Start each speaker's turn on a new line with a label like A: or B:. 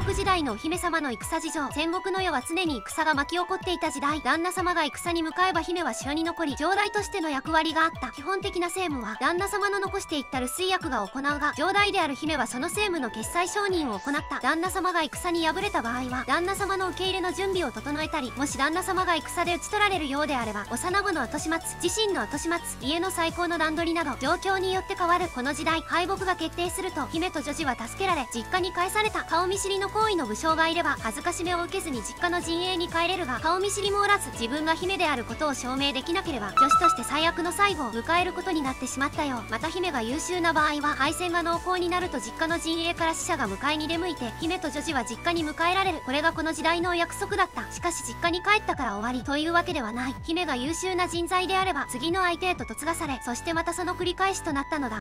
A: 国時代のお姫様の戦事情。戦国の世は常に戦が巻き起こっていた時代。旦那様が戦に向かえば姫は城に残り、城代としての役割があった。基本的な政務は旦那様の残していった留守居役が行うが、城代である姫はその政務の決裁承認を行った。旦那様が戦に敗れた場合は旦那様の受け入れの準備を整えたり、もし旦那様が戦で討ち取られるようであれば幼子の後始末、自身の後始末、家の再興の段取りなど状況によって変わる。この時代、敗北が決定すると姫と女児は助けられ実家に帰された。顔見知りの行為の武将がいれば恥ずかしめを受けずに実家の陣営に帰れるが、顔見知りもおらず自分が姫であることを証明できなければ女子として最悪の最後を迎えることになってしまったよ。また姫が優秀な場合は敗戦が濃厚になると実家の陣営から使者が迎えに出向いて姫と女児は実家に迎えられる。これがこの時代のお約束だった。しかし実家に帰ったから終わりというわけではない。姫が優秀な人材であれば次の相手へと嫁がされ、そしてまたその繰り返しとなったのだ。